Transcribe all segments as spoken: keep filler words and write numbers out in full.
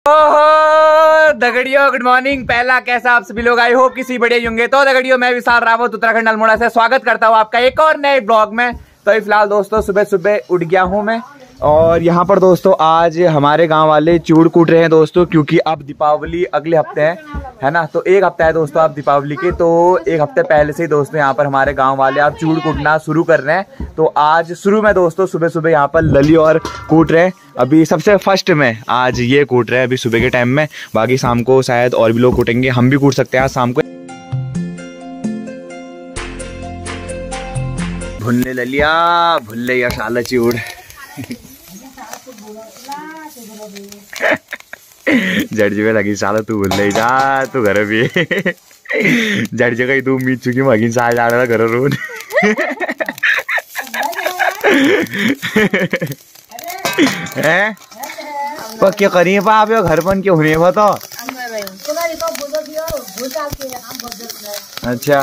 ओहो दगड़ियों, good morning. पहला कैसा आप सभी लोग, आई होप किसी बढ़िया होंगे। तो दगड़ियों, मैं विशाल रावत उत्तराखंड अल्मोड़ा से स्वागत करता हूँ आपका एक और नए ब्लॉग में। तो फिलहाल दोस्तों सुबह सुबह उठ गया हूँ मैं, और यहाँ पर दोस्तों आज हमारे गांव वाले चूड़ कूट रहे हैं दोस्तों, क्योंकि अब दीपावली अगले हफ्ते है है ना। तो एक हफ्ता है दोस्तों अब दीपावली के, तो एक हफ्ते पहले से ही दोस्तों यहाँ पर हमारे गांव वाले अब चूड़ कूटना शुरू कर रहे हैं। तो आज शुरू में दोस्तों सुबह सुबह यहाँ पर लली और कूट रहे हैं। अभी सबसे फर्स्ट में आज ये कूट रहे हैं अभी सुबह के टाइम में, बाकी शाम को शायद और भी लोग कूटेंगे, हम भी कूट सकते हैं आज शाम को। भुनने ललिया भुल्ले या शाला चूड़ जड़जी में लगी साला तू भूल नहीं जा, तू घर भी जड़जे का तू उम्मीद चुकी मगिन साल जा रहा था घर रोड है पर क्या करिए पा आप घर बन के होने वो तो अच्छा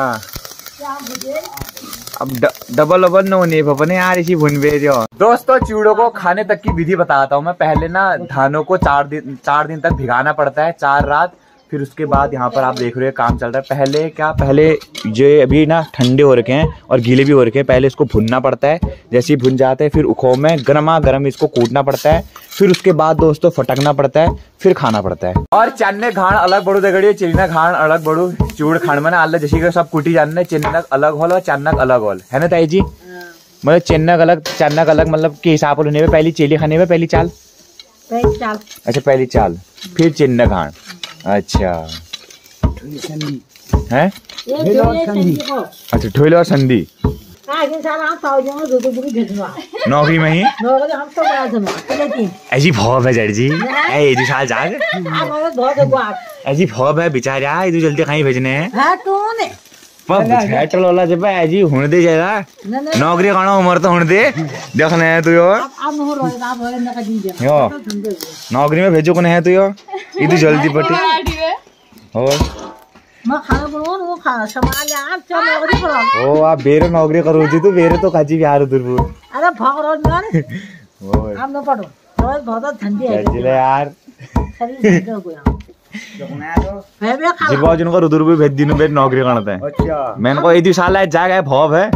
अब डबल डबल न होने पपने यार इसी भुन भेज। दोस्तों चूड़ों को खाने तक की विधि बताता हूँ मैं। पहले ना धानों को चार दिन चार दिन तक भिगाना पड़ता है, चार रात। फिर उसके बाद यहाँ पर आप देख रहे हो काम चल रहा है। पहले क्या पहले जो अभी ना ठंडे हो रखे हैं और गीले भी हो रखे हैं, पहले इसको भुनना पड़ता है। जैसे ही भुन जाते हैं फिर उखों में गर्मा गर्म इसको कूटना पड़ता है। फिर उसके बाद दोस्तों फटकना पड़ता है, फिर खाना पड़ता है। और चन्ने घाण अलग बड़ू दगड़ी, चिन्ना घाण अलग बड़ू, चूड़ खाण में अलग जैसे कि सब कुटी जानने चिन्नक अलग होल और चन्नक अलग होल है ना ताई जी। मतलब चिन्नक अलग चन्नक अलग मतलब के हिसाब होने में पहली चेली खाने में पहली चाल पहली चाल अच्छा पहली चाल फिर चिन्नक घाण अच्छा है अच्छा ठोल और संधि नौकरी में ही ऐसी भौब है जड़ जी ऐसी साल जाग ऐसी भौब है बेचारा इधर जल्दी कहीं भेजने हैं वाला जब ऐसी हुन दे जाएगा नौकरी करना उम्र तो हुन दे देखने है तू यो नौकरी में भेजो कौन है तू यो इधर जल्दी पटी और ओ आप बेरे नौकरी करो जी, तू बेरे तो काजी बिहार उधर अरे भाग रोज में हम न पढ़ो रोज बहुत ठंडी है जिले यार शरीर हो गया जी बाजू को उधर भी भेज दिन में नौकरी करते हैं। अच्छा मैंने को एक साल है जाग है भौब है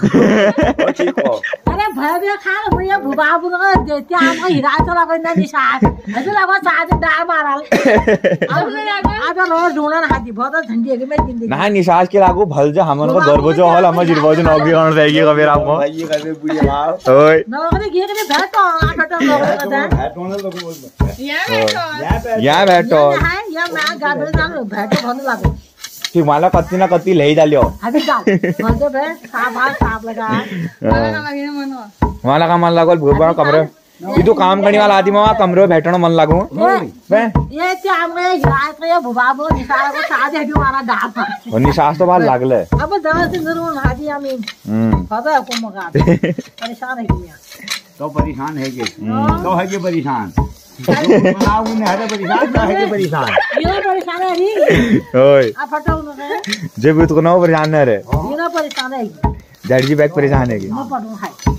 अरे भैया खा भैया भुबा बुना देते हम हीरा चला कोई ना निशान ऐसे लगा साथ डाल मारा अब रोज ढूंढना हाथी बहुत ठंडी है मैं जिंदगी ना निशास के लागू भल जा हमन को गर्व जो हल हम जिरबो जो नौकरी करने रहेगी कबीर आपको भाई ये करे बुढ़िया मां ओए नौकरी घे के बैठ तो आ बैठो नौकरी करता है या बैठो या मैं गाबे जानो बैठो भन लागो ठीक माला कत्ती ना कत्ती ले डालियो अभी डाल भल बे साफ साफ लगा माला का लगे मन माला का मन लागल भूबा कमरे इदु काम करने वाला आदमी वहां कमरे में बैठनो मन लागो बे ये काम में रात के भुबा बो निसार को साथ है हमारा डाल और निसास तो बाहर लागले अब दस दिन जरूर हाजी आमी हम पता है को मगा परेशान है किया तो परेशान है के तो है के परेशान बनाओ ने है परेशान तो है के परेशान ये परेशान है री ओए आ फटाओ न जब तो ना परेशान है रे ये ना परेशान है डैडी बैग परेशान है के मैं पढ़ो है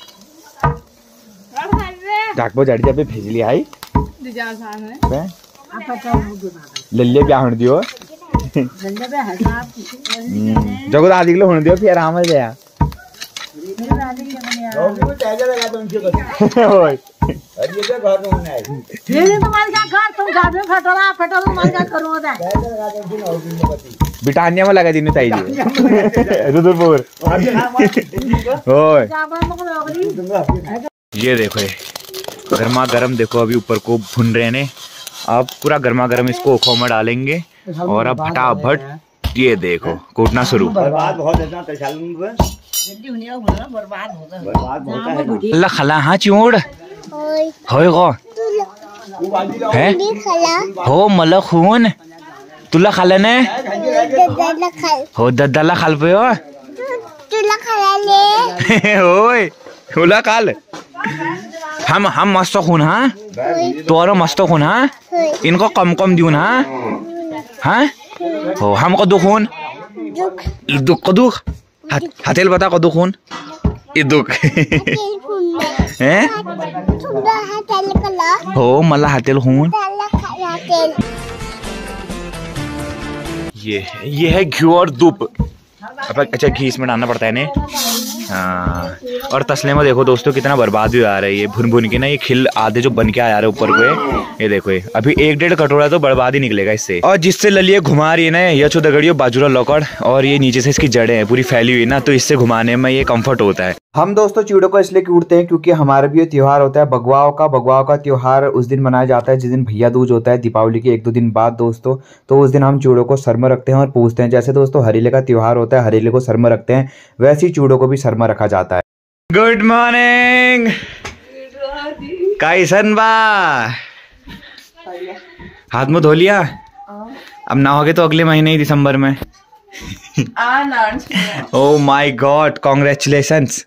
डाकबो जड़ जब भेज लिया है दिजासान है आप पता लल्ले क्या होने दियो लल्ले पे हिसाब किसी जगो दादी के होने दियो फिर आराम से जा मेरे दादी के बनिया लोग चार्जर लगा दो उनके घर ओए अरे ये घर में होना है ये तुम्हारे क्या घर तुम घर में फटोला फटोला तुम्हारे क्या करो दे चार्जर लगा दो उनके नौकरी में पति बिटानिया में लगा दीने ताई जी रुद्रपुर ओए ये देखो ये गर्मा गर्म देखो अभी ऊपर को भुन रहे ने। अब पूरा गर्मा गर्म इसको ओखों में डालेंगे और अब फटाफट ये देखो कूटना शुरू। बर्बाद बहुत है जल्दी होने वाला बर्बाद होगा बर्बाद होता है अल्लाह खला हां चूड़ होय गो है हो मला खून तुला खाला ने हो दद्दाला खाल पे हो तुला खाला ले ओय तुला खाल हम हम मस्त खून हाँ तोरो मस्त खून हाँ इनको कम कम दियो ना हाँ हो हमको दो खून दुख को दुख हथेल बता को दो खून ये दुख हैं हो मला हातेल खून ये ये है घी और धूप। अच्छा घी इसमें डालना पड़ता है इन्हें। हाँ, और तसले में देखो दोस्तों कितना बर्बाद भी आ रहा है ये भुन भुन के ना, ये खिल आधे जो बन के आ जा रहे ऊपर को। ये देखो ये अभी एक डेढ़ कटोरा तो बर्बाद ही निकलेगा इससे। और जिससे ललिए घुमा रही है ना ये छो दगड़ियो बाजूरा लौकड़, और ये नीचे से इसकी जड़ें हैं पूरी फैली हुई ना, तो इससे घुमाने में ये कम्फर्ट होता है। हम दोस्तों चिड़ों को इसलिए कूटते हैं क्योंकि हमारा भी ये त्योहार होता है बगवाओं का। बगवाओं का त्योहार उस दिन मनाया जाता है जिस दिन भैया दूज होता है, दीपावली के एक दो दिन बाद दोस्तों। तो उस दिन हम चूड़ों को सर में रखते हैं और पूजते हैं। जैसे दोस्तों हरीले का त्योहार होता है, हरीले को सर में रखते हैं, वैसे ही चूड़ों को भी सर में रखा जाता है। गुड मॉर्निंग कैसन बा? हाथ मुंह धो लिया? अब नहाओगे तो अगले महीने ही दिसंबर में। Oh my god, congratulations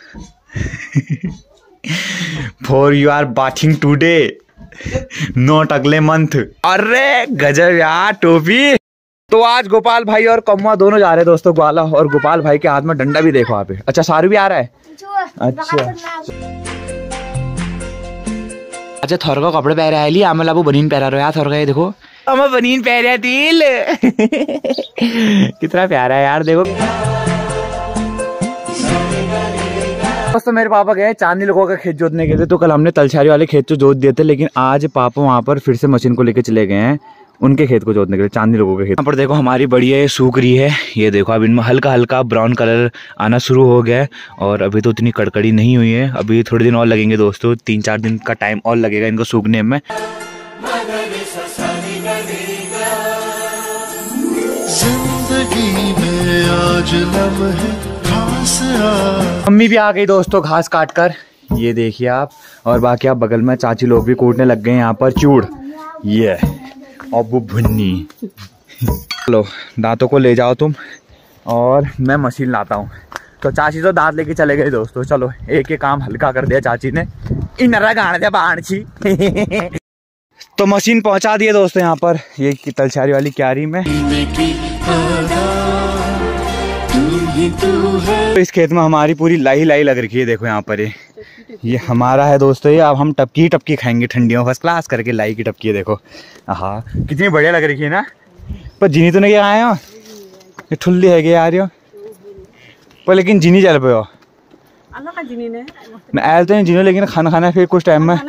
for you are bathing today, not अगले मंथ। अरे गजब यार टोपी। तो आज गोपाल भाई और कम्मा दोनों जा रहे हैं दोस्तों ग्वाला, और गोपाल भाई के हाथ में डंडा भी देखो आप। अच्छा सारू भी आ रहा है? अच्छा अच्छा थोर का कपड़े पहरा है लिया आमला वो बनीन पहरा रहे यार। थोर का ये देखो अम्मा बनीन पहरा दिल कितना प्यारा है यार देखो। तो मेरे पापा गए चांदनी लोगों का खेत जोतने के लिए, तो कल हमने तलछारी वाले खेत को जोत दिए थे, लेकिन आज पापा वहाँ पर फिर से मशीन को लेके चले गए हैं उनके खेत को जोतने के लिए, चांदनी लोगों के खेत। यहाँ पर देखो हमारी बढ़िया ये सूख रही है। ये देखो अब इनमें हल्का हल्का ब्राउन कलर आना शुरू हो गया है, और अभी तो इतनी कड़कड़ी नहीं हुई है, अभी थोड़े दिन और लगेंगे दोस्तों, तीन चार दिन का टाइम और लगेगा इनको सूखने में। मम्मी भी आ गई दोस्तों घास काट कर, ये देखिए आप। और बाकी आप बगल में चाची लोग भी कूटने लग गए यहाँ पर चूड़। ये अबू भुन्नी चलो दांतों को ले जाओ तुम, और मैं मशीन लाता हूँ। तो चाची तो दांत लेके चले गए दोस्तों। चलो एक एक काम हल्का कर दिया चाची ने, इनरा गाड़ दिया बाणछी तो मशीन पहुंचा दिए दोस्तों यहाँ पर ये तलछारी वाली क्यारी में। तो इस खेत में हमारी पूरी लाई लाई लग रखी है देखो यहाँ पर। ये ये हमारा है दोस्तों, ये अब हम टपकी टपकी खाएंगे ठंडियों फर्स्ट क्लास करके। लाई की टपकी है देखो, हाँ कितनी बढ़िया लग रही है ना। पर जीनी तो नहीं आए हो, ये ठुल्ली है यार यो, पर लेकिन जीनी चल पे हो मैं आयल तो नहीं जीनो, लेकिन खाना खाना फिर कुछ टाइम में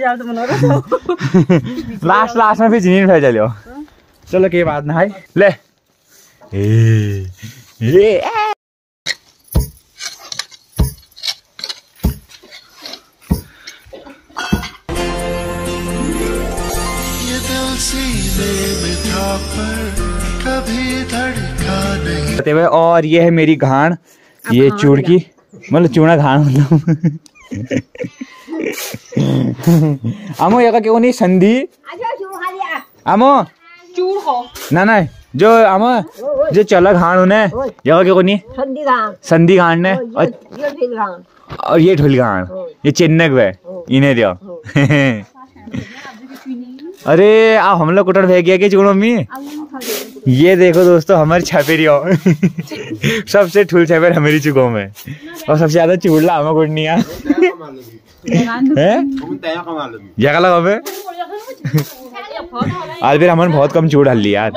लास्ट लास्ट में फिर जीनी में चलो। चलो के बात ना है ले ए, ए, कभी और ये है मेरी घाण, ये चूड़ की मतलब चूड़ा घाण मतलब आमो ये क्यों नहीं संधि आमो चूड़ को ना ना जो आमो जो चला घाण उन्हें ये क्यों नहीं संधि घाण संधि घाण ने, और ये ढुल घाण ये चिन्नक वे इन्हें दियो अरे आ हम लोग कुटर फेंक गया कि चूड़ मम्मी। ये देखो दोस्तों हमारी छपेरी सबसे ठुल छपेर हमारी चुगो में, और सबसे ज्यादा चूड़ला हमें कुटनिया आज फिर हमने बहुत कम चूड़ हल ली यार।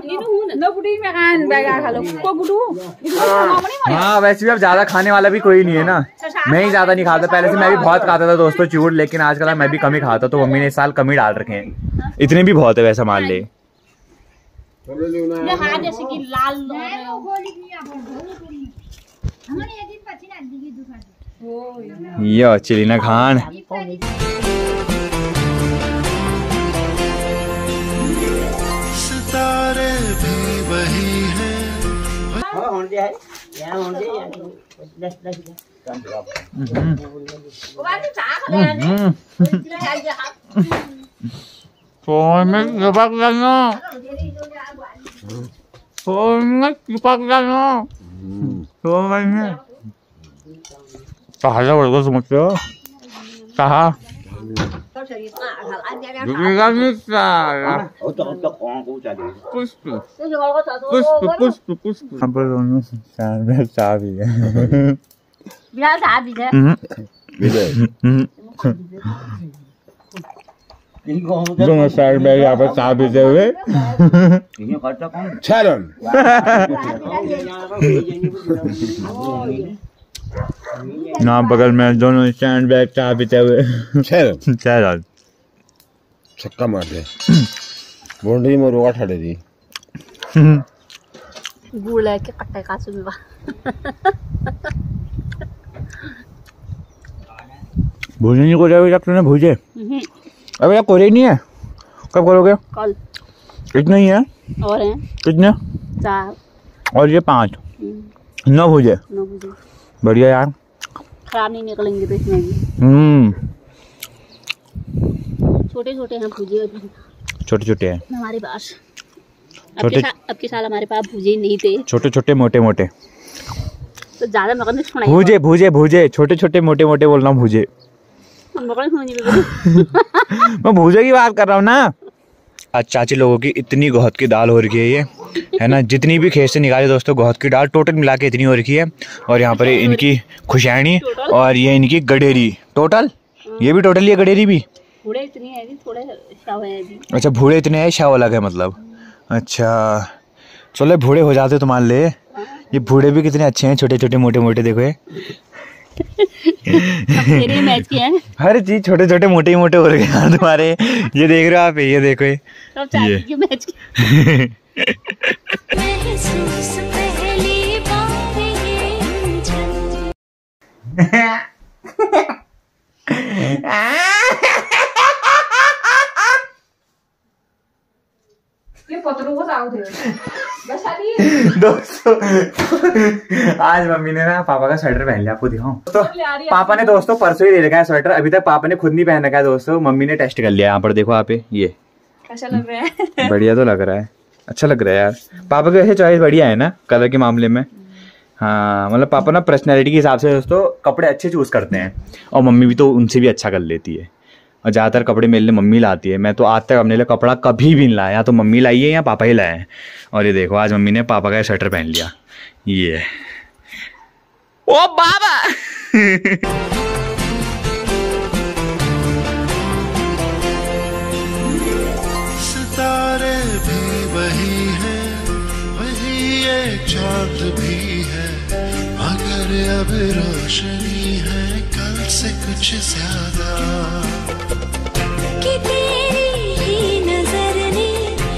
हाँ वैसे भी अब ज्यादा खाने वाला भी कोई नहीं है ना, मैं ही ज्यादा नहीं खाता। पहले से मैं भी बहुत खाता था दोस्तों चूड़, लेकिन आजकल मैं भी कम ही खाता, तो मम्मी ने इस साल कम ही डाल रखे हैं। इतने भी बहुत है वैसा मान ले। यो चिलीना खान सितारे भी वही है। कहा बड़को समझते हो कहा पुष्प पुष्प पुष्प पुष्प दोनों साइड में यहाँ पर चाय पीते हुए चलन ना बगल में दोनों स्टैंड बैग चाय पीते हुए चलन छक्का मारते बोंडी में रोगा ठाड़े दी गुड़ लेके कट्टे का सुनवा भूजे नहीं को जाओगे तूने भूजे अबे यार कोरे नहीं है कब करोगे कल इतना ही है और हैं कितने चार और ये पाँच नौ भूजे नौ बजे बढ़िया यार खराब नहीं निकलेंगे तो इसमें भी हम्म छोटे छोटे हैं भूजे अभी छोटे छोटे हैं हमारे पास छोटे अब के साल हमारे पास भूजे ही नहीं थे छोटे छोटे मोटे मोटे तो ज्यादा मगन सुनाई भूजे भूजे भूजे छोटे छोटे मोटे मोटे बोल रहा हूँ भूजे मैं भूजे की बात कर रहा हूँ ना। आज चाची लोगों की इतनी गौहत की दाल हो रखी है ये है ना, जितनी भी खेत से निकाले दोस्तों गौहत की दाल टोटल मिला के इतनी हो रखी है। और यहाँ पर इनकी खुशैनी और ये इनकी गडेरी टोटल, ये भी टोटल ये गडेरी भी भूड़े इतनी है जी, थोड़े शाव है जी। अच्छा भूड़े इतने हैं, शाव अलग है मतलब। अच्छा चलो भूड़े हो जाते तुम्हारे लिए। ये भूड़े भी कितने अच्छे हैं, छोटे छोटे मोटे मोटे देखो ये तेरे मैच के हैं। हर चीज छोटे छोटे मोटे ही मोटे हो रहे हैं तुम्हारे। ये देख रहे हो आप, ये देखो ये सब चाची के मैच के। ये पतलू को साव दे दोस्तों आज मम्मी ने ना पापा का स्वेटर पहन लिया, आपको दिखाऊं तो पापा ने दोस्तों परसों ही ले रखा है स्वेटर, अभी तक पापा ने खुद नहीं पहन रखा है दोस्तों। मम्मी ने टेस्ट कर लिया, यहाँ पर देखो आप ये कैसा लग रहा है? बढ़िया तो लग रहा है, अच्छा लग रहा है यार। पापा की वैसे चॉइस बढ़िया है ना कलर के मामले में। हाँ मतलब पापा ना पर्सनैलिटी के हिसाब से दोस्तों कपड़े अच्छे चूज करते हैं, और मम्मी भी तो उनसे भी अच्छा कर लेती है। और ज़्यादातर कपड़े मेरे लिए मम्मी लाती है, मैं तो आज तक अपने लिए कपड़ा कभी भी नहीं लाया, या तो मम्मी लाई है या पापा ही लाए हैं। और ये देखो आज मम्मी ने पापा का स्वेटर पहन लिया, ये ओ बाबा सितारे भी वही है, वही ये चांद भी है, मगर अब रोशनी है कल से कुछ ज्यादा।